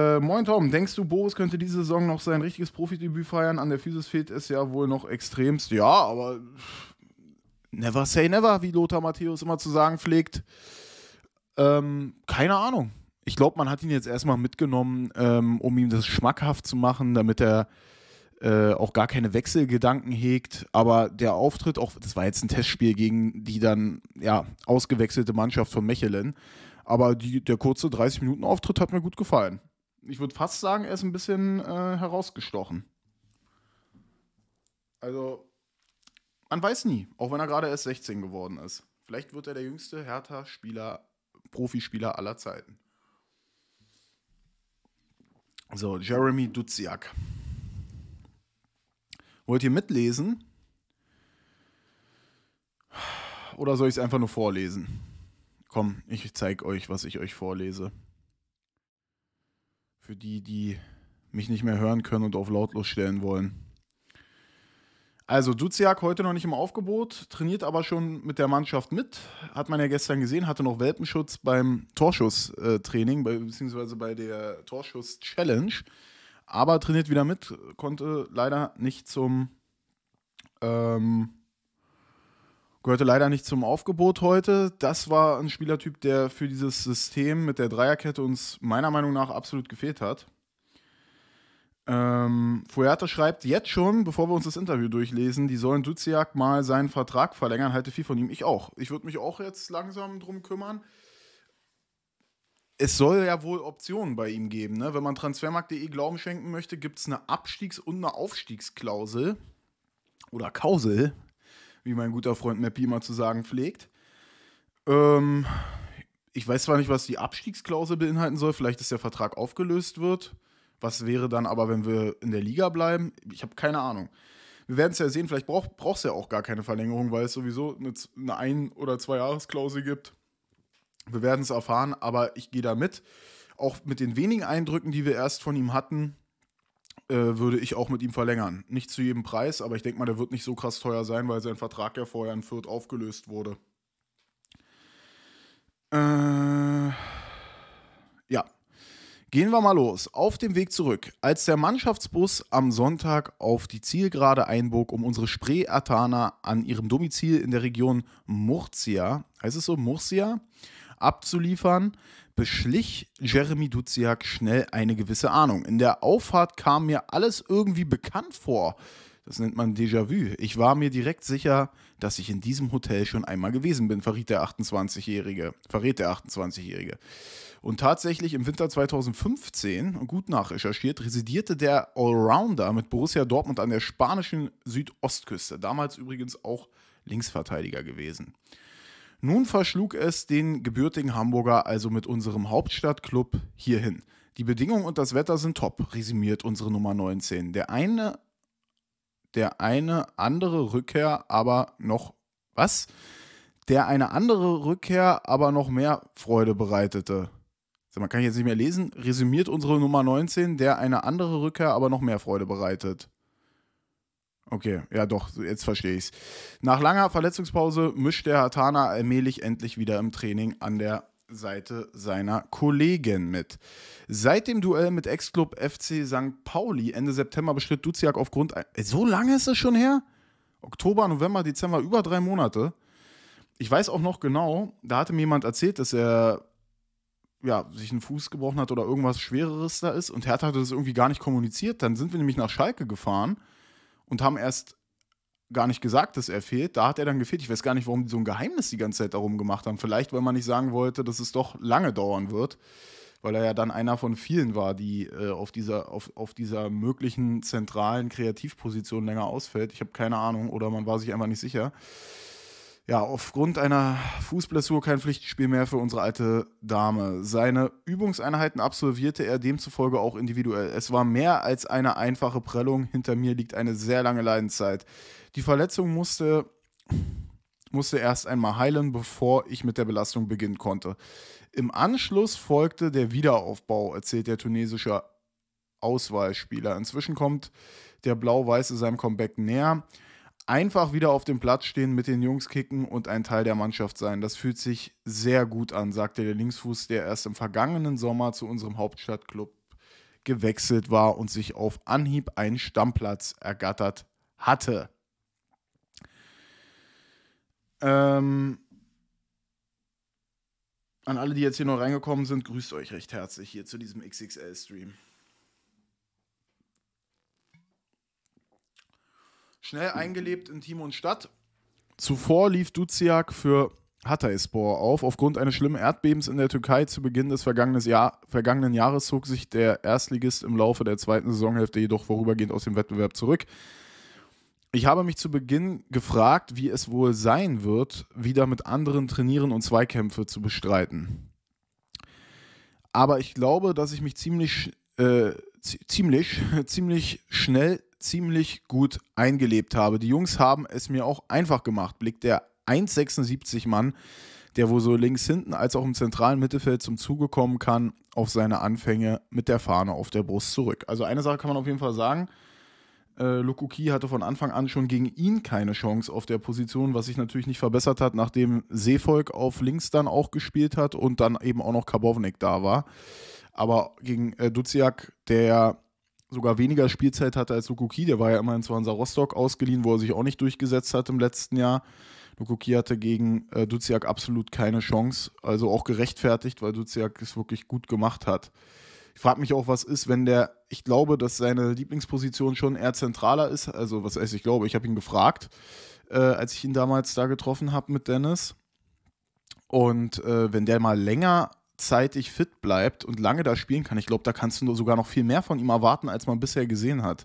Moin Tom, denkst du, Boris könnte diese Saison noch sein richtiges Profidebüt feiern? An der Physis fehlt es ja wohl noch extremst. Ja, aber never say never, wie Lothar Matthäus immer zu sagen pflegt. Keine Ahnung. Ich glaube, man hat ihn jetzt erstmal mitgenommen, um ihm das schmackhaft zu machen, damit er auch gar keine Wechselgedanken hegt. Aber der Auftritt, auch das war jetzt ein Testspiel gegen die dann ja ausgewechselte Mannschaft von Mechelen. Aber der kurze 30-Minuten-Auftritt hat mir gut gefallen. Ich würde fast sagen, er ist ein bisschen herausgestochen. Also, man weiß nie, auch wenn er gerade erst 16 geworden ist. Vielleicht wird er der jüngste Hertha-Spieler, Profispieler aller Zeiten. So, Jeremy Duziak. Wollt ihr mitlesen? Oder soll ich es einfach nur vorlesen? Komm, ich zeige euch, was ich euch vorlese. Für die, die mich nicht mehr hören können und auf lautlos stellen wollen. Also, Duziak heute noch nicht im Aufgebot, trainiert aber schon mit der Mannschaft mit. Hat man ja gestern gesehen, hatte noch Welpenschutz beim Torschusstraining, beziehungsweise bei der Torschuss-Challenge. Aber trainiert wieder mit, konnte leider nicht gehörte leider nicht zum Aufgebot heute. Das war ein Spielertyp, der für dieses System mit der Dreierkette uns meiner Meinung nach absolut gefehlt hat. Fuerte schreibt jetzt schon, bevor wir uns das Interview durchlesen, die sollen Duziak mal seinen Vertrag verlängern, halte viel von ihm. Ich auch. Ich würde mich auch jetzt langsam drum kümmern. Es soll ja wohl Optionen bei ihm geben, ne? Wenn man Transfermarkt.de Glauben schenken möchte, gibt es eine Abstiegs- und eine Aufstiegsklausel. Oder Kausel, wie mein guter Freund Mappi immer zu sagen pflegt. Ich weiß zwar nicht, was die Abstiegsklausel beinhalten soll, vielleicht, dass der Vertrag aufgelöst wird. Was wäre dann aber, wenn wir in der Liga bleiben? Ich habe keine Ahnung. Wir werden es ja sehen, vielleicht brauchst du ja auch gar keine Verlängerung, weil es sowieso eine 1- oder 2-Jahres-Klausel gibt. Wir werden es erfahren, aber ich gehe da mit. Auch mit den wenigen Eindrücken, die wir erst von ihm hatten, würde ich auch mit ihm verlängern. Nicht zu jedem Preis, aber ich denke mal, der wird nicht so krass teuer sein, weil sein Vertrag ja vorher in Fürth aufgelöst wurde. Ja. Gehen wir mal los. Auf dem Weg zurück. Als der Mannschaftsbus am Sonntag auf die Zielgerade einbog, um unsere Spree-Atana an ihrem Domizil in der Region Murcia, heißt es so, Murcia, abzuliefern, beschlich Jeremy Duziak schnell eine gewisse Ahnung. In der Auffahrt kam mir alles irgendwie bekannt vor. Das nennt man Déjà-vu. Ich war mir direkt sicher, dass ich in diesem Hotel schon einmal gewesen bin, verrät der 28-Jährige. Und tatsächlich im Winter 2015, gut nachrecherchiert, residierte der Allrounder mit Borussia Dortmund an der spanischen Südostküste. Damals übrigens auch Linksverteidiger gewesen. Nun verschlug es den gebürtigen Hamburger also mit unserem Hauptstadtclub hierhin. Die Bedingungen und das Wetter sind top, resümiert unsere Nummer 19. Der eine andere Rückkehr aber noch mehr Freude bereitete. Man kann ich jetzt nicht mehr lesen. Resümiert unsere Nummer 19, der eine andere Rückkehr aber noch mehr Freude bereitet. Okay, ja doch, jetzt verstehe ich's. Nach langer Verletzungspause mischt der Hatana allmählich endlich wieder im Training an der Seite seiner Kollegen mit. Seit dem Duell mit Ex-Club FC St. Pauli Ende September bestritt Duziak aufgrund... So lange ist es schon her? Oktober, November, Dezember, über 3 Monate. Ich weiß auch noch genau, da hatte mir jemand erzählt, dass er sich einen Fuß gebrochen hat oder irgendwas Schwereres da ist und Hertha hatte das irgendwie gar nicht kommuniziert. Dann sind wir nämlich nach Schalke gefahren und haben erst gar nicht gesagt, dass er fehlt. Da hat er dann gefehlt. Ich weiß gar nicht, warum die so ein Geheimnis die ganze Zeit darum gemacht haben. Vielleicht, weil man nicht sagen wollte, dass es doch lange dauern wird, weil er ja dann einer von vielen war, die auf dieser möglichen zentralen Kreativposition länger ausfällt. Ich habe keine Ahnung oder man war sich einfach nicht sicher. Ja, aufgrund einer Fußblessur kein Pflichtspiel mehr für unsere alte Dame. Seine Übungseinheiten absolvierte er demzufolge auch individuell. Es war mehr als eine einfache Prellung. Hinter mir liegt eine sehr lange Leidenszeit. Die Verletzung musste erst einmal heilen, bevor ich mit der Belastung beginnen konnte. Im Anschluss folgte der Wiederaufbau, erzählt der tunesische Auswahlspieler. Inzwischen kommt der Blau-Weiße seinem Comeback näher. Einfach wieder auf dem Platz stehen, mit den Jungs kicken und ein Teil der Mannschaft sein. Das fühlt sich sehr gut an, sagte der Linksfuß, der erst im vergangenen Sommer zu unserem Hauptstadtclub gewechselt war und sich auf Anhieb einen Stammplatz ergattert hatte. An alle, die jetzt hier noch reingekommen sind, grüßt euch recht herzlich hier zu diesem XXL-Stream. Schnell eingelebt in Team und Stadt. Zuvor lief Duziak für Hatayspor auf. Aufgrund eines schlimmen Erdbebens in der Türkei zu Beginn des vergangenen Jahres zog sich der Erstligist im Laufe der zweiten Saisonhälfte jedoch vorübergehend aus dem Wettbewerb zurück. Ich habe mich zu Beginn gefragt, wie es wohl sein wird, wieder mit anderen trainieren und Zweikämpfe zu bestreiten. Aber ich glaube, dass ich mich ziemlich schnell, ziemlich gut eingelebt habe. Die Jungs haben es mir auch einfach gemacht, blickt der 1,76 Mann, der wohl so links hinten als auch im zentralen Mittelfeld zum Zuge kommen kann, auf seine Anfänge mit der Fahne auf der Brust zurück. Also eine Sache kann man auf jeden Fall sagen, Lukuki hatte von Anfang an schon gegen ihn keine Chance auf der Position, was sich natürlich nicht verbessert hat, nachdem Seevolk auf links dann auch gespielt hat und dann eben auch noch Karbovnik da war. Aber gegen Duziak, der sogar weniger Spielzeit hatte als Lukuki, der war ja immerhin zu Hansa Rostock ausgeliehen, wo er sich auch nicht durchgesetzt hat im letzten Jahr. Lukuki hatte gegen Duziak absolut keine Chance, also auch gerechtfertigt, weil Duziak es wirklich gut gemacht hat. Ich frage mich auch, was ist, wenn ich glaube, dass seine Lieblingsposition schon eher zentraler ist, also was heißt, ich glaube, ich habe ihn gefragt, als ich ihn damals da getroffen habe mit Dennis, und wenn der mal längerzeitig fit bleibt und lange da spielen kann, ich glaube, da kannst du sogar noch viel mehr von ihm erwarten, als man bisher gesehen hat.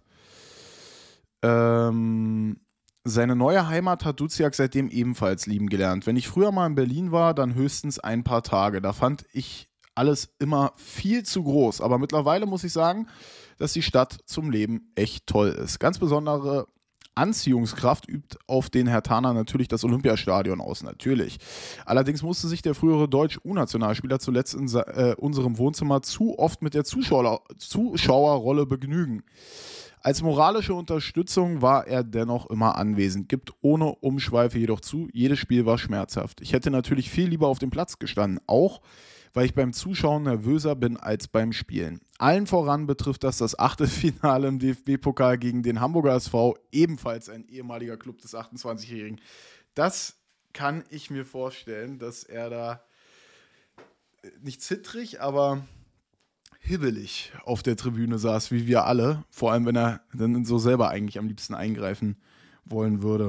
Seine neue Heimat hat Duziak seitdem ebenfalls lieben gelernt. Wenn ich früher mal in Berlin war, dann höchstens ein paar Tage. Da fand ich alles immer viel zu groß. Aber mittlerweile muss ich sagen, dass die Stadt zum Leben echt toll ist. Ganz besondere Anziehungskraft übt auf den Herthaner natürlich das Olympiastadion aus, natürlich. Allerdings musste sich der frühere Deutsch-U-Nationalspieler zuletzt in unserem Wohnzimmer zu oft mit der Zuschauerrolle begnügen. Als moralische Unterstützung war er dennoch immer anwesend, gibt ohne Umschweife jedoch zu, jedes Spiel war schmerzhaft. Ich hätte natürlich viel lieber auf dem Platz gestanden, auch weil ich beim Zuschauen nervöser bin als beim Spielen. Allen voran betrifft das Achtelfinale im DFB-Pokal gegen den Hamburger SV, ebenfalls ein ehemaliger Club des 28-Jährigen. Das kann ich mir vorstellen, dass er da nicht zittrig, aber hibbelig auf der Tribüne saß, wie wir alle. Vor allem, wenn er dann so selber eigentlich am liebsten eingreifen wollen würde.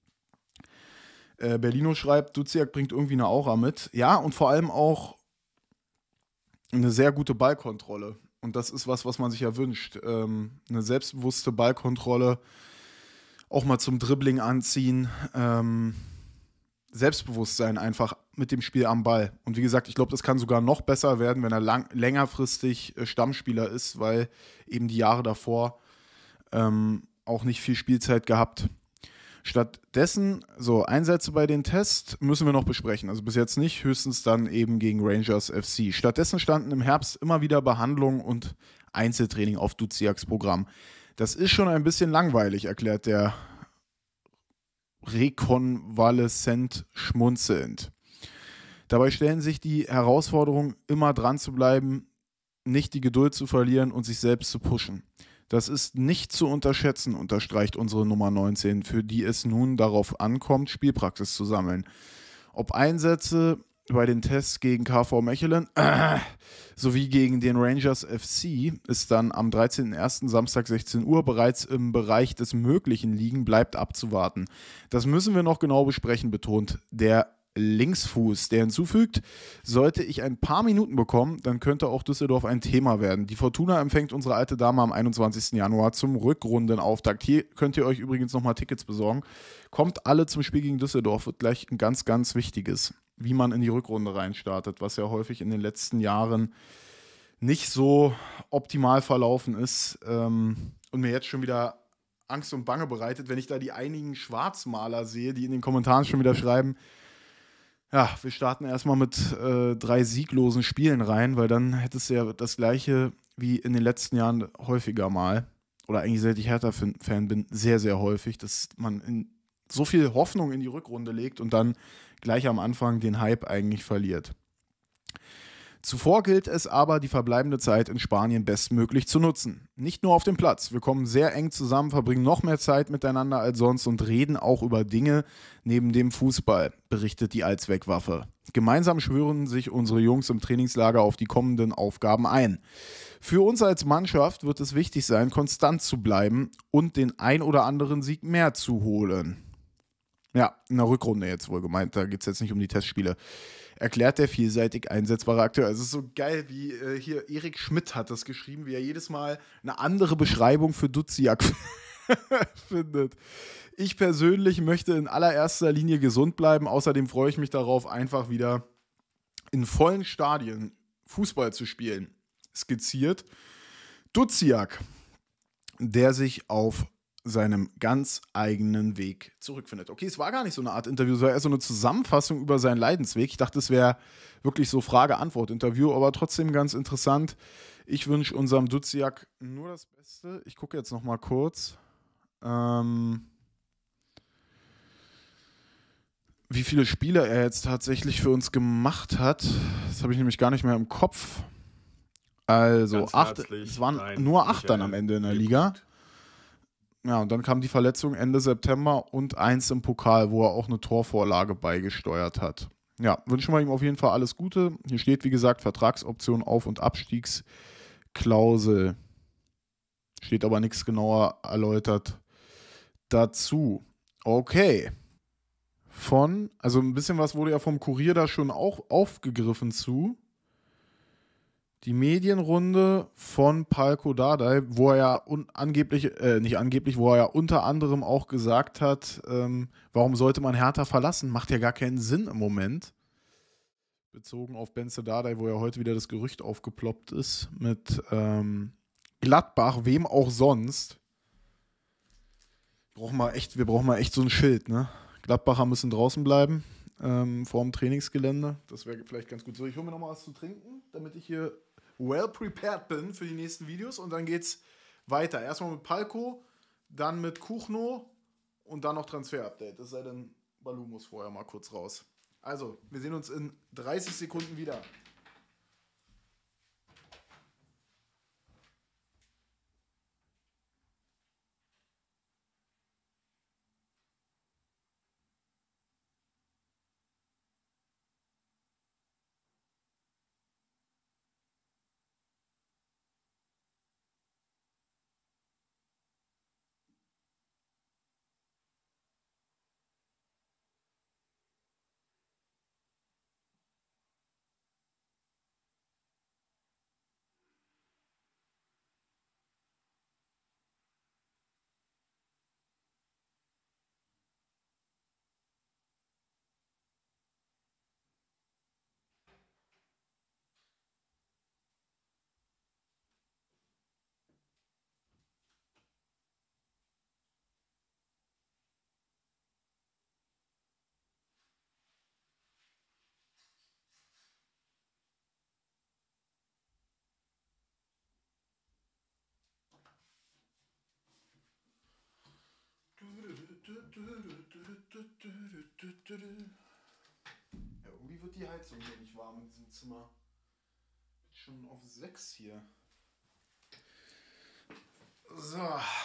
Berlino schreibt, Duziak bringt irgendwie eine Aura mit. Ja, und vor allem auch eine sehr gute Ballkontrolle. Und das ist was man sich ja wünscht. Eine selbstbewusste Ballkontrolle, auch mal zum Dribbling anziehen. Selbstbewusstsein einfach mit dem Spiel am Ball. Und wie gesagt, ich glaube, das kann sogar noch besser werden, wenn er längerfristig Stammspieler ist, weil eben die Jahre davor auch nicht viel Spielzeit gehabt. Stattdessen, so, Einsätze bei den Tests müssen wir noch besprechen. Also bis jetzt nicht, höchstens dann eben gegen Rangers FC. Stattdessen standen im Herbst immer wieder Behandlungen und Einzeltraining auf Duziaks Programm. Das ist schon ein bisschen langweilig, erklärt der rekonvaleszent schmunzelnd. Dabei stellen sich die Herausforderungen, immer dran zu bleiben, nicht die Geduld zu verlieren und sich selbst zu pushen. Das ist nicht zu unterschätzen, unterstreicht unsere Nummer 19, für die es nun darauf ankommt, Spielpraxis zu sammeln. Ob Einsätze bei den Tests gegen KV Mechelen sowie gegen den Rangers FC ist dann am 13.01. Samstag 16 Uhr bereits im Bereich des Möglichen liegen, bleibt abzuwarten. Das müssen wir noch genau besprechen, betont der Linksfuß, der hinzufügt, sollte ich ein paar Minuten bekommen, dann könnte auch Düsseldorf ein Thema werden. Die Fortuna empfängt unsere alte Dame am 21. Januar zum Rückrundenauftakt. Hier könnt ihr euch übrigens nochmal Tickets besorgen. Kommt alle zum Spiel gegen Düsseldorf, wird gleich ein ganz, ganz wichtiges, wie man in die Rückrunde reinstartet, was ja häufig in den letzten Jahren nicht so optimal verlaufen ist und mir jetzt schon wieder Angst und Bange bereitet, wenn ich da die einigen Schwarzmaler sehe, die in den Kommentaren schon wieder schreiben, ja, wir starten erstmal mit 3 sieglosen Spielen rein, weil dann hättest du ja das Gleiche wie in den letzten Jahren häufiger mal, oder eigentlich seit ich Hertha-Fan bin, sehr, sehr häufig, dass man so viel Hoffnung in die Rückrunde legt und dann gleich am Anfang den Hype eigentlich verliert. Zuvor gilt es aber, die verbleibende Zeit in Spanien bestmöglich zu nutzen. Nicht nur auf dem Platz. Wir kommen sehr eng zusammen, verbringen noch mehr Zeit miteinander als sonst und reden auch über Dinge neben dem Fußball, berichtet die Allzweckwaffe. Gemeinsam schwören sich unsere Jungs im Trainingslager auf die kommenden Aufgaben ein. Für uns als Mannschaft wird es wichtig sein, konstant zu bleiben und den ein oder anderen Sieg mehr zu holen. Ja, in der Rückrunde jetzt wohl gemeint, da geht es jetzt nicht um die Testspiele. Erklärt der vielseitig einsetzbare Akteur. Also es ist so geil, wie hier Erik Schmidt hat das geschrieben, wie er jedes Mal eine andere Beschreibung für Duziak findet. Ich persönlich möchte in allererster Linie gesund bleiben. Außerdem freue ich mich darauf, einfach wieder in vollen Stadien Fußball zu spielen. Skizziert Duziak, der sich auf seinem ganz eigenen Weg zurückfindet. Okay, es war gar nicht so eine Art Interview, es war eher so eine Zusammenfassung über seinen Leidensweg. Ich dachte, es wäre wirklich so Frage-Antwort-Interview, aber trotzdem ganz interessant. Ich wünsche unserem Duziak nur das Beste. Ich gucke jetzt noch mal kurz, wie viele Spiele er jetzt tatsächlich für uns gemacht hat. Das habe ich nämlich gar nicht mehr im Kopf. Also 8, es waren nur 8 dann am Ende in der Liga. Ja, und dann kam die Verletzung Ende September und 1 im Pokal, wo er auch eine Torvorlage beigesteuert hat. Ja, wünschen wir ihm auf jeden Fall alles Gute. Hier steht, wie gesagt, Vertragsoption Auf- und Abstiegsklausel. Steht aber nichts genauer erläutert dazu. Okay. Also ein bisschen was wurde ja vom Kurier da schon auch aufgegriffen zu. Die Medienrunde von Palko Dardai, wo er ja wo er ja unter anderem auch gesagt hat, warum sollte man Hertha verlassen? Macht ja gar keinen Sinn im Moment. Bezogen auf Benze Dardai, wo ja heute wieder das Gerücht aufgeploppt ist mit Gladbach, wem auch sonst. Wir brauchen mal echt so ein Schild, ne? Gladbacher müssen draußen bleiben vor dem Trainingsgelände. Das wäre vielleicht ganz gut. So, ich hole mir noch mal was zu trinken, damit ich hier well prepared bin für die nächsten Videos und dann geht's weiter. Erstmal mit Palko, dann mit Kuchno und dann noch Transfer-Update. Es sei denn, Balu muss vorher mal kurz raus. Also, wir sehen uns in 30 Sekunden wieder. Ja, irgendwie wird die Heizung hier nicht warm in diesem Zimmer. Bin schon auf 6 hier. So.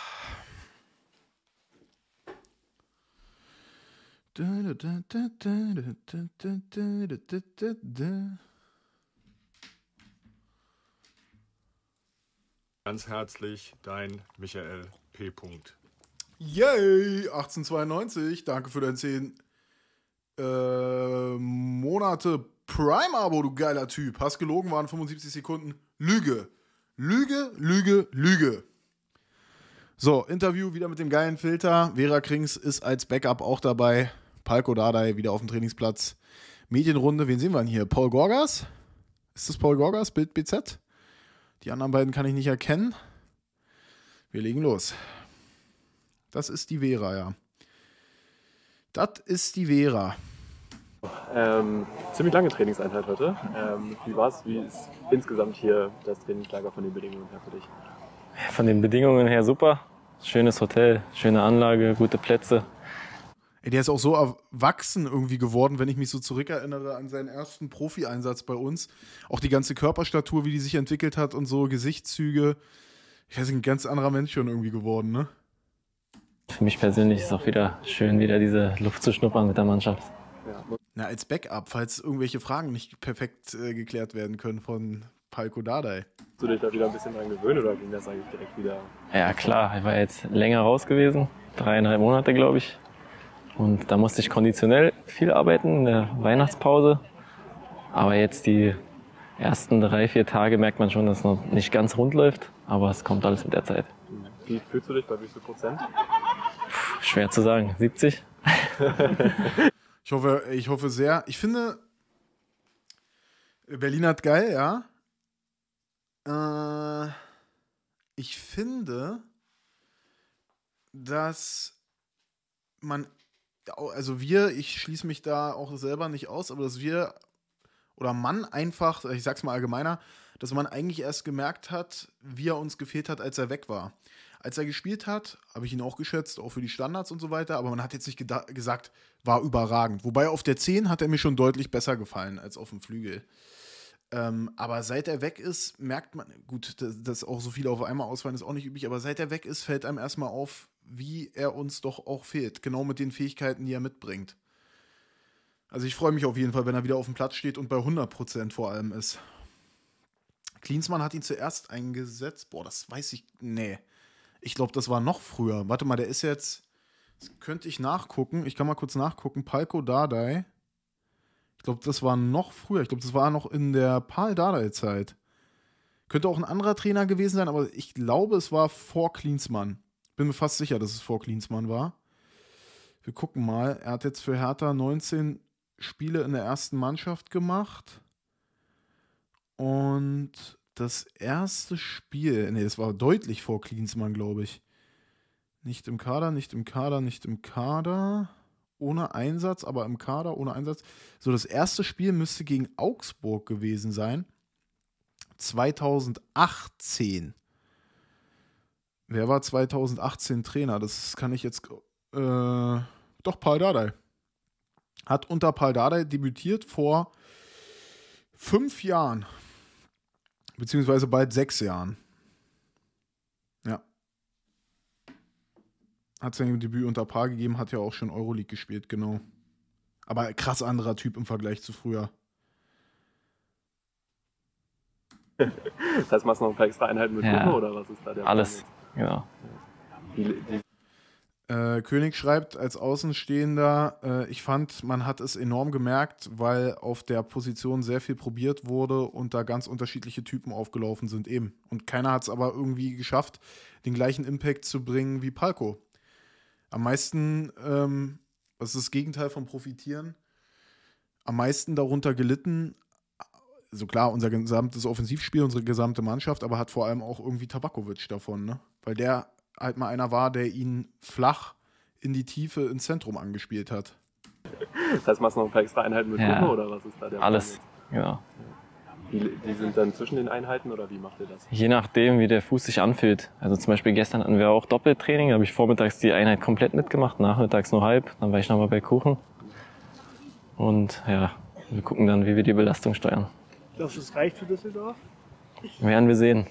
Ganz herzlich, dein Michael P. Yay! 1892. Danke für dein 10 Monate Prime-Abo, du geiler Typ. Hast gelogen, waren 75 Sekunden. Lüge. Lüge, Lüge, Lüge. So, Interview wieder mit dem geilen Filter. Vera Krings ist als Backup auch dabei. Palko Dardai wieder auf dem Trainingsplatz. Medienrunde, wen sehen wir denn hier? Paul Gorgas? Ist das Paul Gorgas? Bild BZ? Die anderen beiden kann ich nicht erkennen. Wir legen los. Das ist die Vera, ja. Das ist die Vera. Ziemlich lange Trainingseinheit heute. Wie war's? Wie ist insgesamt hier das Trainingslager von den Bedingungen her für dich? Von den Bedingungen her super. Schönes Hotel, schöne Anlage, gute Plätze. Ey, der ist auch so erwachsen irgendwie geworden, wenn ich mich so zurückerinnere an seinen ersten Profi-Einsatz bei uns. Auch die ganze Körperstatur, wie die sich entwickelt hat und so, Gesichtszüge. Ich weiß nicht, ein ganz anderer Mensch schon irgendwie geworden, ne? Für mich persönlich ist es auch wieder schön, wieder diese Luft zu schnuppern mit der Mannschaft. Ja. Na, als Backup, falls irgendwelche Fragen nicht perfekt geklärt werden können von Palko Dardai. Musst du dich da wieder ein bisschen dran gewöhnen oder ging das eigentlich direkt wieder? Ja klar, ich war jetzt länger raus gewesen, 3,5 Monate glaube ich. Und da musste ich konditionell viel arbeiten in der Weihnachtspause. Aber jetzt die ersten 3-4 Tage merkt man schon, dass es noch nicht ganz rund läuft. Aber es kommt alles mit der Zeit. Wie fühlst du dich, bei wie viel Prozent? Schwer zu sagen, 70? Ich hoffe sehr. Ich finde, Berlin hat geil, ja. Ich finde, dass man, also ich schließe mich da auch selber nicht aus, aber dass wir oder man einfach, ich sag's mal allgemeiner, dass man eigentlich erst gemerkt hat, wie er uns gefehlt hat, als er weg war. Als er gespielt hat, habe ich ihn auch geschätzt, auch für die Standards und so weiter, aber man hat jetzt nicht gesagt, war überragend. Wobei auf der 10 hat er mir schon deutlich besser gefallen als auf dem Flügel. Aber seit er weg ist, merkt man, gut, dass auch so viele auf einmal ausfallen, ist auch nicht üblich, aber seit er weg ist, fällt einem erstmal auf, wie er uns doch auch fehlt. Genau mit den Fähigkeiten, die er mitbringt. Also ich freue mich auf jeden Fall, wenn er wieder auf dem Platz steht und bei 100% vor allem ist. Klinsmann hat ihn zuerst eingesetzt. Boah, das weiß ich. Nee. Ich glaube, das war noch früher. Warte mal, der ist jetzt. Das könnte ich nachgucken. Ich kann mal kurz nachgucken. Palko Dardai. Ich glaube, das war noch früher. Ich glaube, das war noch in der Pal Dardai-Zeit. Könnte auch ein anderer Trainer gewesen sein, aber ich glaube, es war vor Klinsmann. Bin mir fast sicher, dass es vor Klinsmann war. Wir gucken mal. Er hat jetzt für Hertha 19 Spiele in der ersten Mannschaft gemacht. Und das erste Spiel, nee, das war deutlich vor Klinsmann, glaube ich. Nicht im Kader, nicht im Kader, nicht im Kader. Ohne Einsatz, aber im Kader, ohne Einsatz. So, das erste Spiel müsste gegen Augsburg gewesen sein. 2018. Wer war 2018 Trainer? Das kann ich jetzt. Doch, Pal Dardai. Hat unter Pal Dardai debütiert vor 5 Jahren. Beziehungsweise bald 6 Jahren. Ja. Hat sein Debüt unter Pal gegeben, hat ja auch schon Euroleague gespielt, genau. Aber krass anderer Typ im Vergleich zu früher. Das heißt, machst du noch ein paar extra Einheiten mit Ja. Gruppe oder was ist da der Alles, Plan genau. jetzt? König schreibt als Außenstehender, ich fand, man hat es enorm gemerkt, weil auf der Position sehr viel probiert wurde und da ganz unterschiedliche Typen aufgelaufen sind eben. Und keiner hat es aber irgendwie geschafft, den gleichen Impact zu bringen wie Palko. Am meisten, das ist das Gegenteil von profitieren, am meisten darunter gelitten, also klar, unser gesamtes Offensivspiel, unsere gesamte Mannschaft, aber hat vor allem auch irgendwie Tabakovic davon, ne? Weil der halt mal einer war, der ihn flach in die Tiefe ins Zentrum angespielt hat. Das heißt, machst du noch ein paar extra Einheiten mit Ja. Gruppe oder was ist da der Plan Alles, jetzt? genau. Die sind dann zwischen den Einheiten oder wie macht ihr das? Je nachdem, wie der Fuß sich anfühlt. Also zum Beispiel gestern hatten wir auch Doppeltraining, da habe ich vormittags die Einheit komplett mitgemacht, nachmittags nur halb, dann war ich nochmal bei Kuchen. Und ja, wir gucken dann, wie wir die Belastung steuern. Glaubst du, es reicht für Düsseldorf? Werden wir sehen.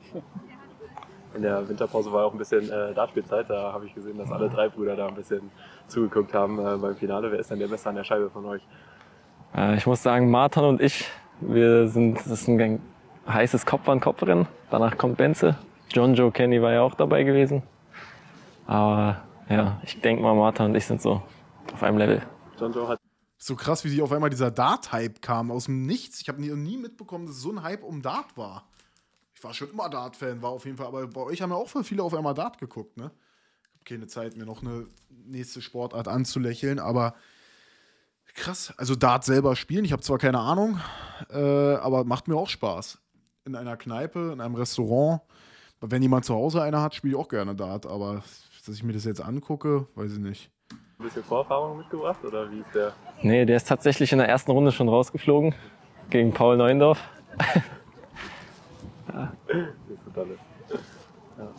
In der Winterpause war auch ein bisschen Dartspielzeit. Da habe ich gesehen, dass alle 3 Brüder da ein bisschen zugeguckt haben beim Finale. Wer ist denn der Beste an der Scheibe von euch? Ich muss sagen, Martin und ich, das ist ein heißes Kopf-an-Kopf-Rennen. Danach kommt Benze. John Joe Kenny war ja auch dabei gewesen. Aber ja, ich denke mal, Martin und ich sind so auf einem Level. John Joe hat So krass, wie sich auf einmal dieser Dart-Hype kam aus dem Nichts. Ich habe nie mitbekommen, dass so ein Hype um Dart war. Ich war schon immer Dart-Fan, war auf jeden Fall, aber bei euch haben ja auch voll viele auf einmal Dart geguckt, ne? Ich habe keine Zeit, mir noch eine nächste Sportart anzulächeln, aber krass. Also Dart selber spielen, ich habe zwar keine Ahnung, aber macht mir auch Spaß. In einer Kneipe, in einem Restaurant. Wenn jemand zu Hause eine hat, spiele ich auch gerne Dart, aber dass ich mir das jetzt angucke, weiß ich nicht. ein bisschen Vorerfahrung mitgebracht oder wie ist der? Nee, der ist tatsächlich in der ersten Runde schon rausgeflogen. Gegen Paul Neuendorf. Das ist total. Ja.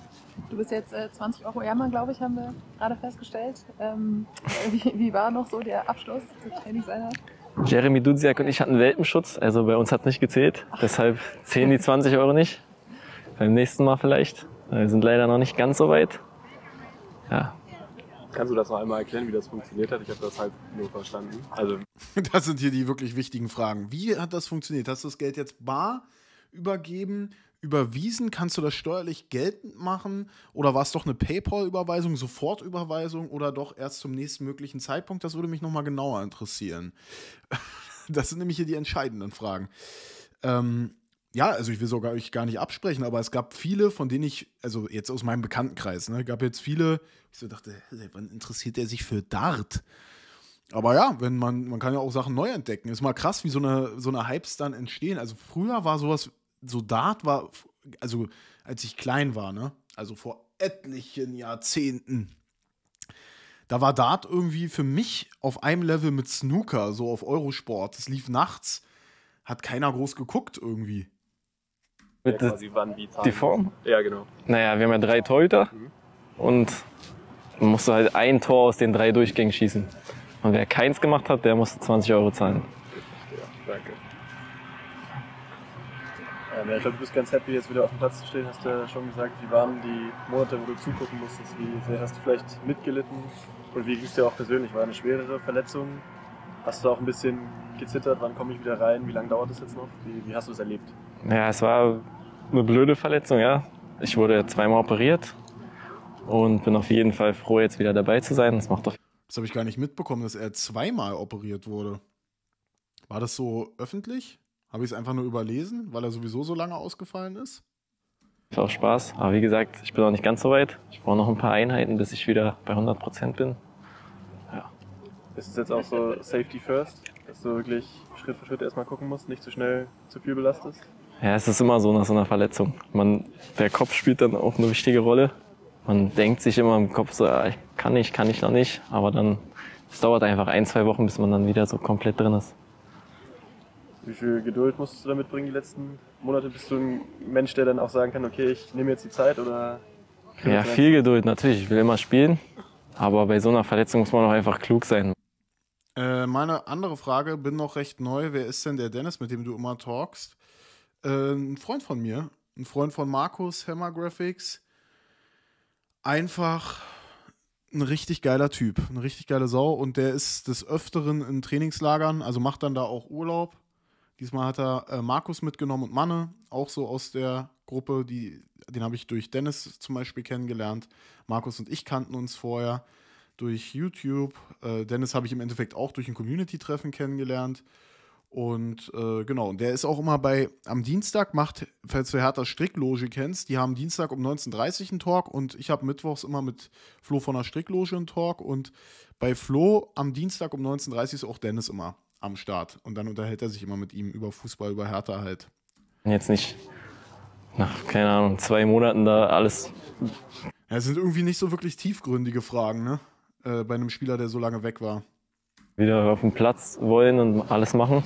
Du bist jetzt 20 Euro ärmer, glaube ich, haben wir gerade festgestellt. Wie war noch so der Abschluss der Trainingseinheit? Jeremy Dudziak und ich hatten Welpenschutz, also bei uns hat es nicht gezählt. Deshalb zählen die 20 Euro nicht. Beim nächsten Mal vielleicht. Wir sind leider noch nicht ganz so weit. Ja. Kannst du das noch einmal erklären, wie das funktioniert hat? Ich habe das halt nur verstanden. Also Das sind hier die wirklich wichtigen Fragen. Wie hat das funktioniert? Hast du das Geld jetzt bar übergeben, überwiesen? Kannst du das steuerlich geltend machen? Oder war es doch eine PayPal-Überweisung, Sofortüberweisung oder doch erst zum nächsten möglichen Zeitpunkt? Das würde mich nochmal genauer interessieren. Das sind nämlich hier die entscheidenden Fragen. Ja, also ich will sogar euch gar nicht absprechen, aber es gab viele, von denen ich, also jetzt aus meinem Bekanntenkreis, ne, gab jetzt viele, ich so dachte, wann interessiert er sich für Dart? Aber ja, wenn man kann ja auch Sachen neu entdecken. Ist mal krass, wie so eine Hypes dann entstehen. Also früher war sowas, so Dart war, also als ich klein war, ne, also vor etlichen Jahrzehnten, da war Dart irgendwie für mich auf einem Level mit Snooker, so auf Eurosport. Das lief nachts, hat keiner groß geguckt irgendwie. ja, quasi wann wie Zahlen. Die Form? Ja, genau. Naja, wir haben ja 3 Torhüter und man musste halt ein Tor aus den 3 Durchgängen schießen. Und wer keins gemacht hat, der musste 20 Euro zahlen. Ja, danke. Ja, ich glaube, du bist ganz happy, jetzt wieder auf dem Platz zu stehen. Hast du ja schon gesagt, wie waren die Monate, wo du zugucken musstest? Wie sehr hast du vielleicht mitgelitten? Und wie ging es dir auch persönlich? War eine schwerere Verletzung? Hast du auch ein bisschen gezittert? Wann komme ich wieder rein? Wie lange dauert das jetzt noch? Wie hast du es erlebt? Ja, es war eine blöde Verletzung, ja. Ich wurde 2-mal operiert und bin auf jeden Fall froh, jetzt wieder dabei zu sein. Das macht auf Das habe ich gar nicht mitbekommen, dass er 2-mal operiert wurde. War das so öffentlich? Habe ich es einfach nur überlesen, weil er sowieso so lange ausgefallen ist? jeden Fall auch Spaß. Aber wie gesagt, ich bin noch nicht ganz so weit. Ich brauche noch ein paar Einheiten, bis ich wieder bei 100% bin. Ja. Ist es jetzt auch so Safety First, dass du wirklich Schritt für Schritt erstmal gucken musst, nicht zu schnell zu viel belastest? Ja, es ist immer so nach so einer Verletzung. Der Kopf spielt dann auch eine wichtige Rolle. Man denkt sich immer im Kopf so, ja, kann ich noch nicht. Aber dann, es dauert einfach 1-2 Wochen, bis man dann wieder so komplett drin ist. Wie viel Geduld musstest du da mitbringen die letzten Monate? Bist du ein Mensch, der dann auch sagen kann, okay, ich nehme jetzt die Zeit oder? Ja, viel Geduld natürlich. Ich will immer spielen. Aber bei so einer Verletzung muss man auch einfach klug sein. Meine andere Frage, bin noch recht neu. Wer ist denn der Dennis, mit dem du immer talkst? Ein Freund von mir, ein Freund von Markus, Hammer Graphics. Einfach ein richtig geiler Typ, eine richtig geile Sau. Und der ist des Öfteren in Trainingslagern, also macht dann da auch Urlaub. Diesmal hat er Markus mitgenommen und Manne, auch so aus der Gruppe. Den habe ich durch Dennis zum Beispiel kennengelernt. Markus und ich kannten uns vorher durch YouTube. Dennis habe ich im Endeffekt auch durch ein Community-Treffen kennengelernt. Und genau, und der ist auch immer am Dienstag falls du Hertha Strickloge kennst, die haben Dienstag um 19:30 Uhr einen Talk und ich habe mittwochs immer mit Flo von der Strickloge einen Talk und bei Flo am Dienstag um 19:30 Uhr ist auch Dennis immer am Start und dann unterhält er sich immer mit ihm über Fußball, über Hertha halt. Jetzt nicht nach, keine Ahnung, 2 Monaten da alles. Ja, es sind irgendwie nicht so wirklich tiefgründige Fragen, ne? Bei einem Spieler, der so lange weg war. Wieder auf den Platz wollen und alles machen.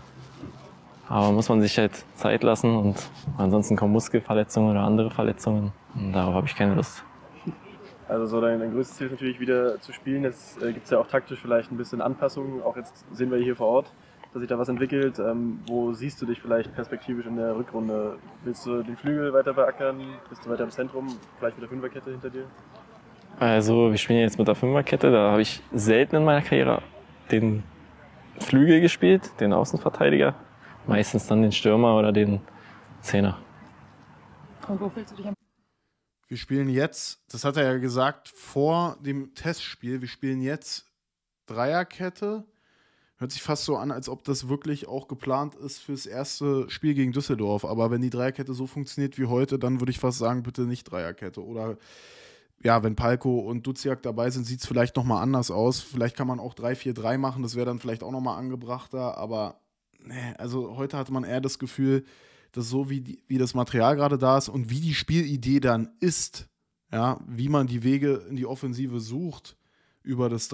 Aber muss man sich halt Zeit lassen und ansonsten kommen Muskelverletzungen oder andere Verletzungen. Und darauf habe ich keine Lust. Also so dein größtes Ziel ist natürlich wieder zu spielen. Jetzt gibt es ja auch taktisch vielleicht ein bisschen Anpassungen. Auch jetzt sehen wir hier vor Ort, dass sich da was entwickelt. Wo siehst du dich vielleicht perspektivisch in der Rückrunde? Willst du den Flügel weiter beackern? Bist du weiter im Zentrum? Vielleicht mit der Fünferkette hinter dir? Also wir spielen jetzt mit der Fünferkette. Da habe ich selten in meiner Karriere den Flügel gespielt, den Außenverteidiger. Meistens dann den Stürmer oder den Zehner. Und wo fühlst du dich am Wir spielen jetzt, das hat er ja gesagt, vor dem Testspiel, wir spielen jetzt Dreierkette. Hört sich fast so an, als ob das wirklich auch geplant ist fürs erste Spiel gegen Düsseldorf. Aber wenn die Dreierkette so funktioniert wie heute, dann würde ich fast sagen, bitte nicht Dreierkette. Oder ja, wenn Palko und Duziak dabei sind, sieht es vielleicht nochmal anders aus. Vielleicht kann man auch 3-4-3 machen, das wäre dann vielleicht auch nochmal angebrachter. Aber also heute hatte man eher das Gefühl, dass so wie das Material gerade da ist und wie die Spielidee dann ist, ja, wie man die Wege in die Offensive sucht über das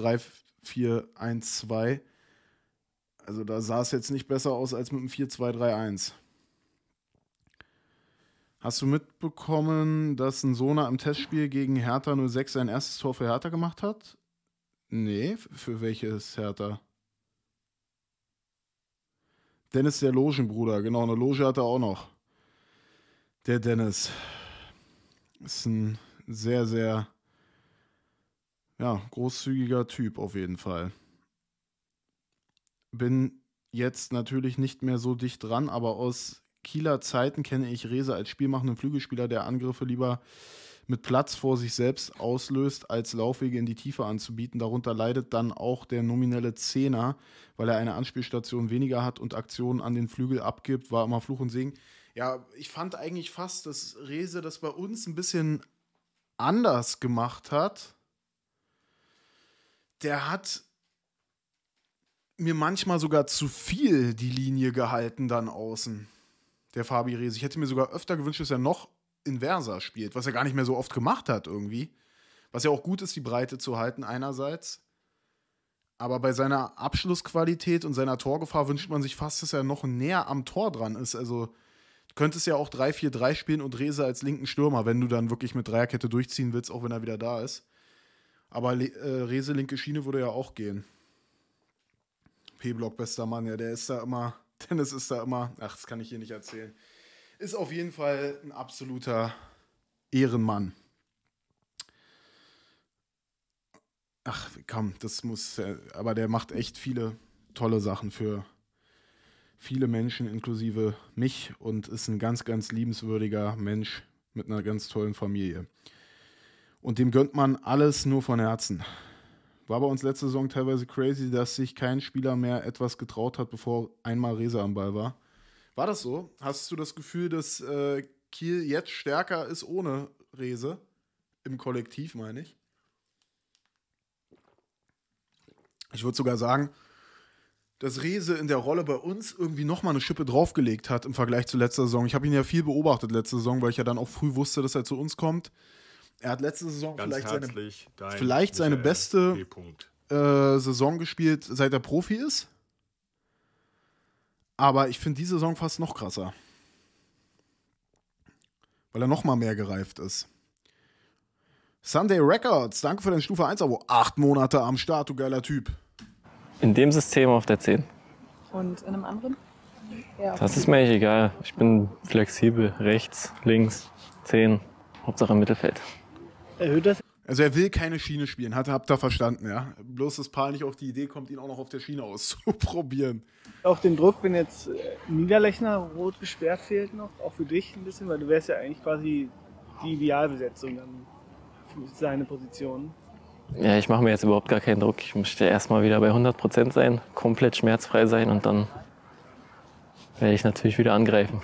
3-4-1-2, also da sah es jetzt nicht besser aus als mit dem 4-2-3-1. Hast du mitbekommen, dass ein Sona im Testspiel gegen Hertha 06 sein erstes Tor für Hertha gemacht hat? Nee, für welches Hertha? Dennis, der Logenbruder, genau, eine Loge hat er auch noch. Der Dennis. Ist ein sehr, sehr großzügiger Typ auf jeden Fall. Bin jetzt natürlich nicht mehr so dicht dran, aber aus Kieler Zeiten kenne ich Rehse als spielmachenden Flügelspieler, der Angriffe lieber mit Platz vor sich selbst auslöst, als Laufwege in die Tiefe anzubieten. Darunter leidet dann auch der nominelle Zehner, weil er eine Anspielstation weniger hat und Aktionen an den Flügel abgibt, war immer Fluch und Segen. Ja, ich fand eigentlich fast, dass Rehse das bei uns ein bisschen anders gemacht hat. Der hat mir manchmal sogar zu viel die Linie gehalten dann außen, der Fabi Rehse. Ich hätte mir sogar öfter gewünscht, dass er noch inverser spielt, was er gar nicht mehr so oft gemacht hat irgendwie. Was ja auch gut ist, die Breite zu halten einerseits. Aber bei seiner Abschlussqualität und seiner Torgefahr wünscht man sich fast, dass er noch näher am Tor dran ist. Also du könntest ja auch 3-4-3 spielen und Rehse als linken Stürmer, wenn du dann wirklich mit Dreierkette durchziehen willst, auch wenn er wieder da ist. Aber Rehse linke Schiene würde ja auch gehen. P-Block, bester Mann, ja, der ist da immer, Dennis ist da immer, ach, das kann ich hier nicht erzählen. Ist auf jeden Fall ein absoluter Ehrenmann. Ach, komm, das muss, aber der macht echt viele tolle Sachen für viele Menschen, inklusive mich, und ist ein ganz, ganz liebenswürdiger Mensch mit einer ganz tollen Familie. Und dem gönnt man alles nur von Herzen. War bei uns letzte Saison teilweise crazy, dass sich kein Spieler mehr etwas getraut hat, bevor einmal Rehse am Ball war. War das so? Hast du das Gefühl, dass Kiel jetzt stärker ist ohne Rehse? Im Kollektiv, meine ich. Ich würde sogar sagen, dass Rehse in der Rolle bei uns irgendwie nochmal eine Schippe draufgelegt hat im Vergleich zu letzter Saison. Ich habe ihn ja viel beobachtet letzte Saison, weil ich ja dann auch früh wusste, dass er zu uns kommt. Er hat letzte Saison vielleicht seine beste Saison gespielt, seit er Profi ist. Aber ich finde diese Saison fast noch krasser. Weil er noch mal mehr gereift ist. Sunday Records, danke für dein Stufe 1 Abo. 8 Monate am Start, du geiler Typ. In dem System auf der 10. Und in einem anderen? Ja, Das ist mir eigentlich egal. Ich bin flexibel. Rechts, links, 10. Hauptsache im Mittelfeld. Erhöht das Also er will keine Schiene spielen, habt ihr verstanden, ja? Bloß, dass Paul nicht auf die Idee kommt, ihn auch noch auf der Schiene auszuprobieren. auch den Druck, wenn jetzt Niederlechner rot gesperrt fehlt noch, auch für dich ein bisschen, weil du wärst ja eigentlich quasi die Idealbesetzung dann für seine Position. Ja, ich mache mir jetzt überhaupt gar keinen Druck. Ich möchte erstmal wieder bei 100% sein, komplett schmerzfrei sein und dann werde ich natürlich wieder angreifen.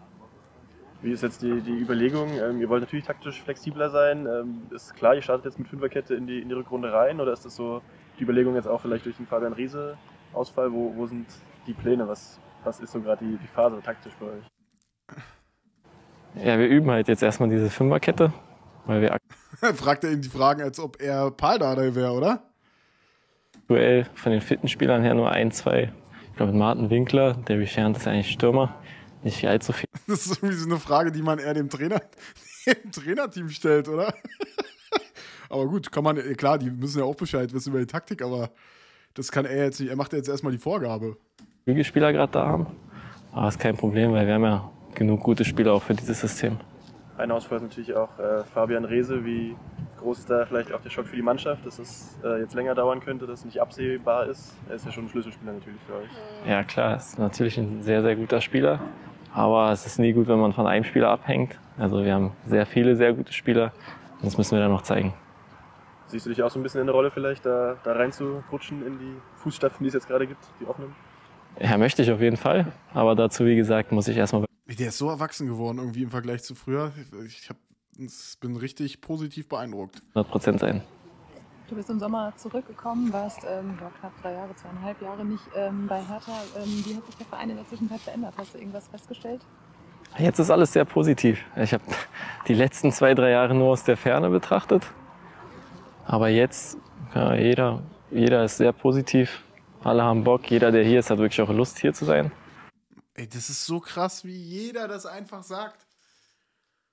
Wie ist jetzt die Überlegung? Ihr wollt natürlich taktisch flexibler sein. Ist klar, ihr startet jetzt mit Fünferkette in die Rückrunde rein, oder ist das so die Überlegung jetzt auch vielleicht durch den Fabian Rehse-Ausfall? Wo sind die Pläne? Was ist so gerade die Phase taktisch bei euch? Ja, wir üben halt jetzt erstmal diese Fünferkette, weil wir Fragt er ihm die Fragen, als ob er Paldadei wäre, oder? aktuell von den fitten Spielern her nur 1, 2. Ich glaube, mit Martin Winkler, der Richard ist eigentlich Stürmer, nicht allzu viel. Das ist irgendwie so eine Frage, die man eher dem Trainerteam stellt, oder? Aber gut, kann man, klar, die müssen ja auch Bescheid wissen über die Taktik, aber das kann er jetzt nicht. Er macht jetzt erstmal die Vorgabe. Flügelspieler gerade da haben. Aber ist kein Problem, weil wir haben ja genug gute Spieler auch für dieses System. Ein Ausfall ist natürlich auch Fabian Rehse. Wie groß ist da vielleicht auch der Schock für die Mannschaft, dass es jetzt länger dauern könnte, dass es nicht absehbar ist? Er ist ja schon ein Schlüsselspieler natürlich für euch. Ja klar, ist natürlich ein sehr, sehr guter Spieler. Aber es ist nie gut, wenn man von einem Spieler abhängt. Also wir haben sehr viele sehr gute Spieler. Und das müssen wir dann noch zeigen. Siehst du dich auch so ein bisschen in der Rolle vielleicht, da reinzurutschen in die Fußstapfen, die es jetzt gerade gibt, die offenen? Ja, möchte ich auf jeden Fall. Aber dazu, wie gesagt, muss ich erstmal... Der ist so erwachsen geworden irgendwie im Vergleich zu früher. Ich bin richtig positiv beeindruckt. 100% sein. Du bist im Sommer zurückgekommen, warst knapp 3 Jahre, 2,5 Jahre nicht bei Hertha. Wie hat sich der Verein in der Zwischenzeit verändert? Hast du irgendwas festgestellt? Jetzt ist alles sehr positiv. Ich habe die letzten 2, 3 Jahre nur aus der Ferne betrachtet. Aber jetzt, ja, jeder ist sehr positiv. Alle haben Bock. Jeder, der hier ist, hat wirklich auch Lust, hier zu sein. Ey, das ist so krass, wie jeder das einfach sagt.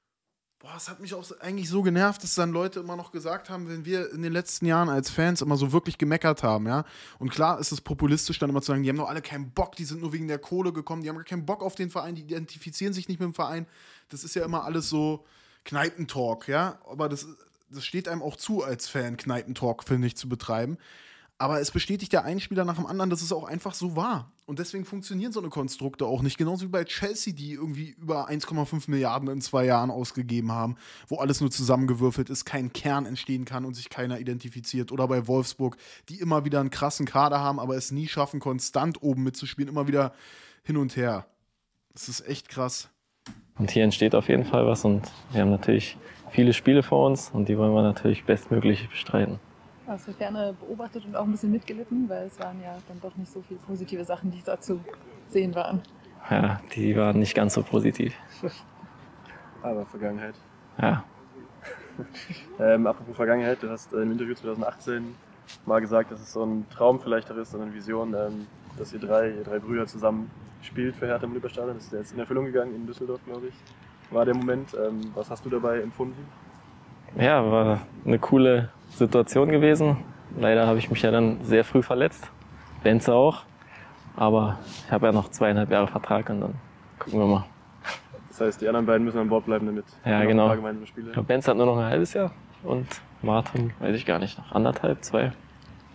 Boah, es hat mich auch eigentlich so genervt, dass dann Leute immer noch gesagt haben, wenn wir in den letzten Jahren als Fans immer so wirklich gemeckert haben, ja. Und klar ist es populistisch, dann immer zu sagen, die haben doch alle keinen Bock, die sind nur wegen der Kohle gekommen, die haben gar keinen Bock auf den Verein, die identifizieren sich nicht mit dem Verein. Das ist ja immer alles so Kneipentalk, ja. Aber das steht einem auch zu, als Fan Kneipentalk, finde ich, zu betreiben. Aber es bestätigt ja ein Spieler nach dem anderen, dass es auch einfach so war. Und deswegen funktionieren so eine Konstrukte auch nicht. Genauso wie bei Chelsea, die irgendwie über 1,5 Milliarden in 2 Jahren ausgegeben haben, wo alles nur zusammengewürfelt ist, kein Kern entstehen kann und sich keiner identifiziert. Oder bei Wolfsburg, die immer wieder einen krassen Kader haben, aber es nie schaffen, konstant oben mitzuspielen. Immer wieder hin und her. Das ist echt krass. Und hier entsteht auf jeden Fall was und wir haben natürlich viele Spiele vor uns und die wollen wir natürlich bestmöglich bestreiten. Aus der Ferne beobachtet und auch ein bisschen mitgelitten, weil es waren ja dann doch nicht so viele positive Sachen, die da zu sehen waren. Ja, die waren nicht ganz so positiv. Aber Vergangenheit. Ja. Apropos Vergangenheit, du hast im Interview 2018 mal gesagt, dass es so ein Traum vielleicht auch ist, so eine Vision, dass ihr drei Brüder zusammen spielt für Hertha im Olympiastadion. Das ist jetzt in Erfüllung gegangen in Düsseldorf, glaube ich. War der Moment. Was hast du dabei empfunden? Ja, war eine coole Situation gewesen. Leider habe ich mich ja dann sehr früh verletzt. Benze auch. Aber ich habe ja noch 2,5 Jahre Vertrag und dann gucken wir mal. Das heißt, die anderen beiden müssen an Bord bleiben damit. Ja, genau. Ein paar gemeinsame Spiele. Ich glaube, Benze hat nur noch ein halbes Jahr und Martin, weiß ich gar nicht, noch 1,5, 2. Ist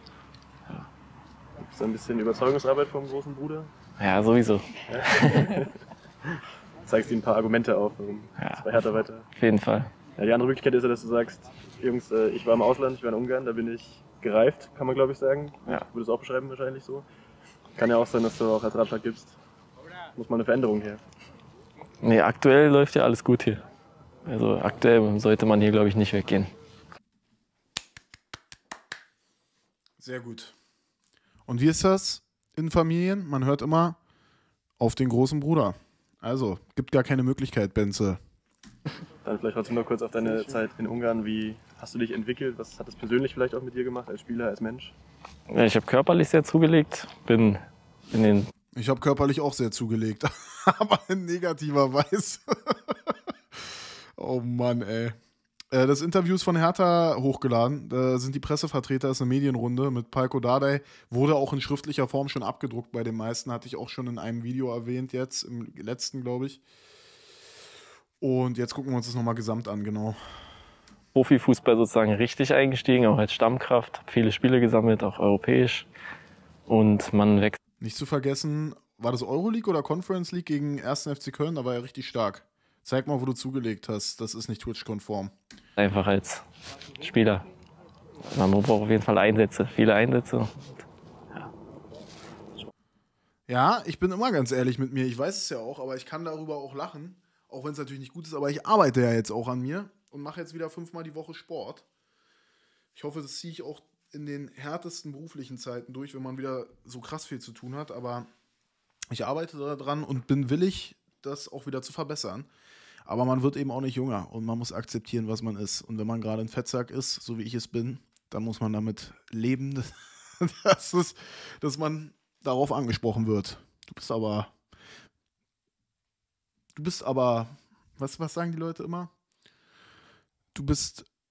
das ein bisschen Überzeugungsarbeit vom großen Bruder? Ja, sowieso. Zeigst ihm ein paar Argumente auf, warum es bei Hertha weiter. Auf jeden Fall. Ja, die andere Möglichkeit ist ja, dass du sagst, Jungs, ich war im Ausland, ich war in Ungarn, da bin ich gereift, kann man glaube ich sagen. Ja. Ich würde es auch beschreiben wahrscheinlich so. Kann ja auch sein, dass du auch als Ratschlag gibst. Muss mal eine Veränderung her. Nee, aktuell läuft ja alles gut hier. Also aktuell sollte man hier, glaube ich, nicht weggehen. Sehr gut. Und wie ist das in Familien? Man hört immer auf den großen Bruder. Also, gibt gar keine Möglichkeit, Benze. Dann vielleicht trotzdem noch kurz auf deine Zeit in Ungarn. Wie hast du dich entwickelt? Was hat das persönlich vielleicht auch mit dir gemacht, als Spieler, als Mensch? Ja, ich habe körperlich sehr zugelegt, bin in den... Ich habe körperlich auch sehr zugelegt, aber in negativer Weise. Oh Mann, ey. Das Interview ist von Hertha hochgeladen. Da sind die Pressevertreter, ist eine Medienrunde mit Palko Dardai. Wurde auch in schriftlicher Form schon abgedruckt bei den meisten. Hatte ich auch schon in einem Video erwähnt jetzt, im letzten, glaube ich. Und jetzt gucken wir uns das nochmal gesamt an, genau. Profifußball sozusagen richtig eingestiegen, auch als Stammkraft. Hab viele Spiele gesammelt, auch europäisch. Und man wächst Nicht zu vergessen, war das Euroleague oder Conference League gegen 1. FC Köln? Da war er richtig stark. Zeig mal, wo du zugelegt hast. Das ist nicht Twitch-konform. einfach als Spieler. Man braucht auf jeden Fall Einsätze, viele Einsätze. Ja, ich bin immer ganz ehrlich mit mir. Ich weiß es ja auch, aber ich kann darüber auch lachen. Auch wenn es natürlich nicht gut ist, aber ich arbeite ja jetzt auch an mir und mache jetzt wieder 5-mal die Woche Sport. Ich hoffe, das ziehe ich auch in den härtesten beruflichen Zeiten durch, wenn man wieder so krass viel zu tun hat. Aber ich arbeite daran und bin willig, das auch wieder zu verbessern. Aber man wird eben auch nicht jünger und man muss akzeptieren, was man ist. Und wenn man gerade ein Fettsack ist, so wie ich es bin, dann muss man damit leben, dass man darauf angesprochen wird. Du bist aber, was sagen die Leute immer? Was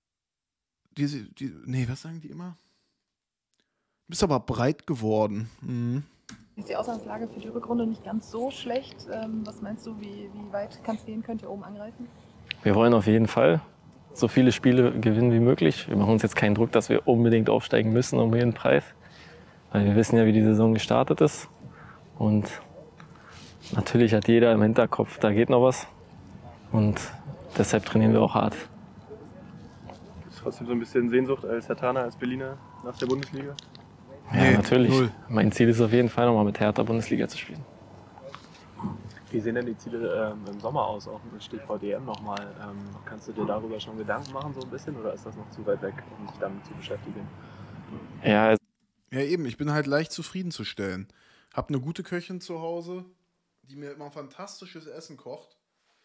sagen die immer? Du bist aber breit geworden. Mhm. Ist die Ausgangslage für die Rückrunde nicht ganz so schlecht? Was meinst du, wie weit kann es gehen? Könnt ihr oben angreifen? Wir wollen auf jeden Fall so viele Spiele gewinnen wie möglich. Wir machen uns jetzt keinen Druck, dass wir unbedingt aufsteigen müssen um jeden Preis. Weil wir wissen ja, wie die Saison gestartet ist. Und natürlich hat jeder im Hinterkopf, da geht noch was. Und deshalb trainieren wir auch hart. Ist trotzdem so ein bisschen Sehnsucht als Herthaner, als Berliner nach der Bundesliga? Ja, Nee, natürlich. 0. Mein Ziel ist auf jeden Fall nochmal mit Hertha Bundesliga zu spielen. Wie sehen denn die Ziele im Sommer aus, auch mit Stichwort EM nochmal? Kannst du dir darüber schon Gedanken machen so ein bisschen oder ist das noch zu weit weg, um sich damit zu beschäftigen? Ja, Ja, eben, ich bin halt leicht zufriedenzustellen. Hab eine gute Köchin zu Hause, die mir immer fantastisches Essen kocht.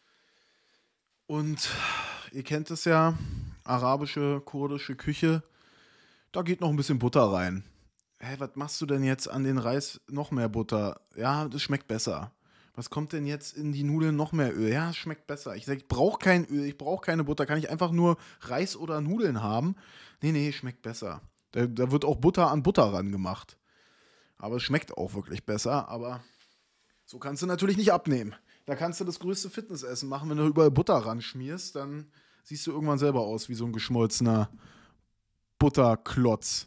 Und ihr kennt es ja, arabische, kurdische Küche, da geht noch ein bisschen Butter rein. Hä, was machst du denn jetzt an den Reis? Noch mehr Butter. Ja, das schmeckt besser. Was kommt denn jetzt in die Nudeln? Noch mehr Öl. Ja, es schmeckt besser. Ich sage, ich brauche kein Öl, ich brauche keine Butter. Kann ich einfach nur Reis oder Nudeln haben? Nee, schmeckt besser. Da wird auch Butter an Butter ran gemacht. Aber es schmeckt auch wirklich besser. Aber so kannst du natürlich nicht abnehmen. Da kannst du das größte Fitnessessen machen. Wenn du überall Butter ran schmierst, dann siehst du irgendwann selber aus wie so ein geschmolzener Butterklotz.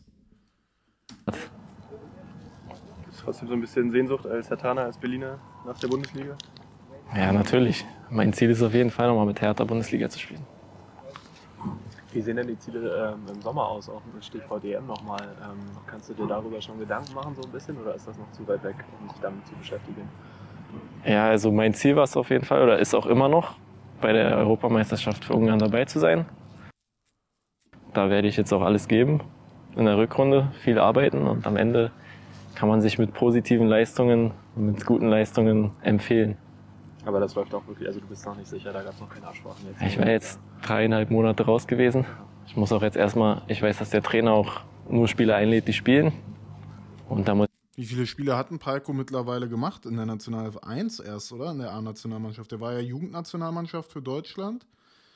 Trotzdem so ein bisschen Sehnsucht als Herthaner, als Berliner nach der Bundesliga? Ja, natürlich. Mein Ziel ist auf jeden Fall nochmal mit Hertha Bundesliga zu spielen. Wie sehen denn die Ziele im Sommer aus, auch mit Stichwort EM nochmal? Kannst du dir darüber schon Gedanken machen so ein bisschen oder ist das noch zu weit weg, um sich damit zu beschäftigen? Ja, also mein Ziel war es auf jeden Fall oder ist auch immer noch, bei der Europameisterschaft für Ungarn dabei zu sein. Da werde ich jetzt auch alles geben, in der Rückrunde viel arbeiten und am Ende kann man sich mit positiven Leistungen, mit guten Leistungen empfehlen. Aber das läuft auch wirklich, also du bist noch nicht sicher, da gab es noch keine Absprachen jetzt. Ich war jetzt 3,5 Monate raus gewesen. Ich muss auch jetzt erstmal, ich weiß, dass der Trainer auch nur Spieler einlädt, die spielen. Und da muss Wie viele Spiele hat ein Palko mittlerweile gemacht? In der Nationalelf 1 erst, oder? In der A-Nationalmannschaft. Der war ja Jugendnationalmannschaft für Deutschland.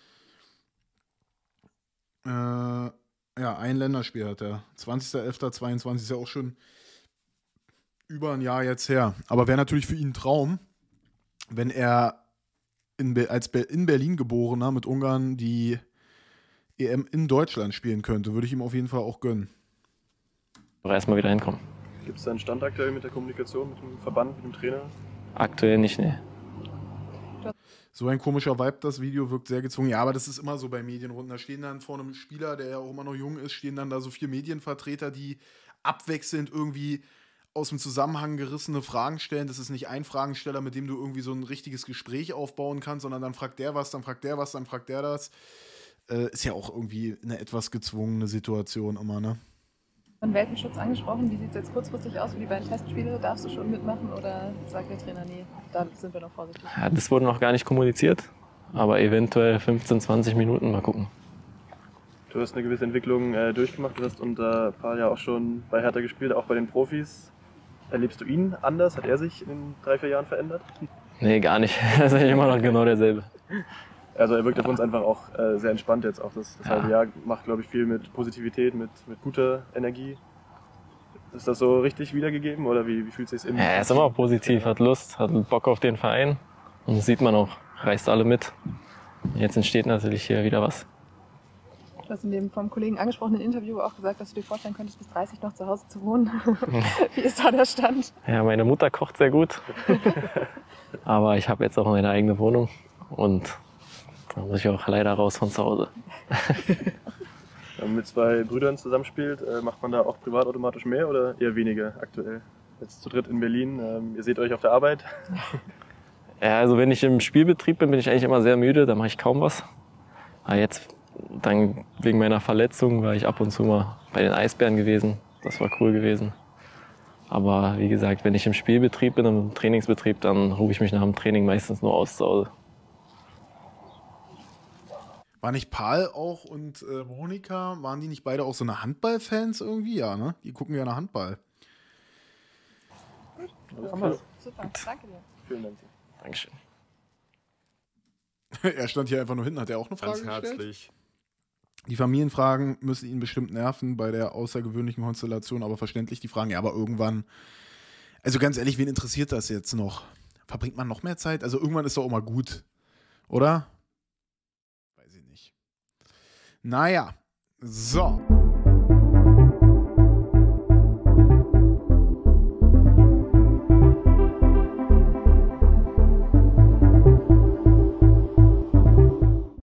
Ja, ein Länderspiel hat er. 20.11.22 ist ja auch schon über ein Jahr jetzt her. Aber wäre natürlich für ihn ein Traum, wenn er in Berlin geborener mit Ungarn die EM in Deutschland spielen könnte. Würde ich ihm auf jeden Fall auch gönnen. auch erstmal wieder hinkommen. Gibt es da einen Stand aktuell mit der Kommunikation, mit dem Verband, mit dem Trainer? Aktuell nicht, ne. So ein komischer Vibe, das Video wirkt sehr gezwungen. Ja, aber das ist immer so bei Medienrunden. Da stehen dann vor einem Spieler, der ja auch immer noch jung ist, stehen dann da so 4 Medienvertreter, die abwechselnd irgendwie aus dem Zusammenhang gerissene Fragen stellen. Das ist nicht ein Fragensteller, mit dem du irgendwie so ein richtiges Gespräch aufbauen kannst, sondern dann fragt der was, dann fragt der was, dann fragt der das. Ist ja auch irgendwie eine etwas gezwungene Situation immer, ne? Von Welpenschutz angesprochen, wie sieht es jetzt kurzfristig aus für die beiden Testspiele? Darfst du schon mitmachen oder sagt der Trainer, nee, da sind wir noch vorsichtig? Ja, das wurde noch gar nicht kommuniziert, aber eventuell 15, 20 Minuten, mal gucken. Du hast eine gewisse Entwicklung durchgemacht, du hast unter Paul ja auch schon bei Hertha gespielt, auch bei den Profis. Erlebst du ihn anders? Hat er sich in den 3-4 Jahren verändert? Nee, gar nicht. Das ist immer noch genau derselbe. Also er wirkt auf uns einfach auch sehr entspannt jetzt. Auch das halbe Jahr macht, glaube ich, viel mit Positivität, mit guter Energie. Ist das so richtig wiedergegeben oder wie fühlt es sich Ja, er ist immer positiv, hat Lust, hat Bock auf den Verein und das sieht man auch, reißt alle mit. Jetzt entsteht natürlich hier wieder was. Du hast in dem vom Kollegen angesprochenen Interview auch gesagt, dass du dir vorstellen könntest, bis 30 noch zu Hause zu wohnen. Wie ist da der Stand? Ja, meine Mutter kocht sehr gut, aber ich habe jetzt auch meine eigene Wohnung und da muss ich auch leider raus von zu Hause. Wenn man mit 2 Brüdern zusammenspielt, macht man da auch privat automatisch mehr oder eher weniger aktuell? Jetzt zu dritt in Berlin, ihr seht euch auf der Arbeit. Ja, also wenn ich im Spielbetrieb bin ich eigentlich immer sehr müde, da mache ich kaum was. Aber jetzt, dann wegen meiner Verletzung, war ich ab und zu mal bei den Eisbären gewesen. Das war cool gewesen. Aber wie gesagt, wenn ich im Spielbetrieb bin, im Trainingsbetrieb, dann rufe ich mich nach dem Training meistens nur aus zu Hause. War nicht Paul auch und Monika, waren die nicht beide auch so eine Handballfans irgendwie? Ja, ne? Die gucken gerne Handball. Super, danke dir. Vielen Dank. Dankeschön. Er stand hier einfach nur hinten. Hat er auch eine Frage Ganz gestellt? herzlich. Die Familienfragen müssen ihn bestimmt nerven bei der außergewöhnlichen Konstellation, aber verständlich die Fragen. Ja, aber irgendwann, also ganz ehrlich, wen interessiert das jetzt noch? Verbringt man noch mehr Zeit? Also irgendwann ist doch auch mal gut, oder? Weiß ich nicht. Naja, so.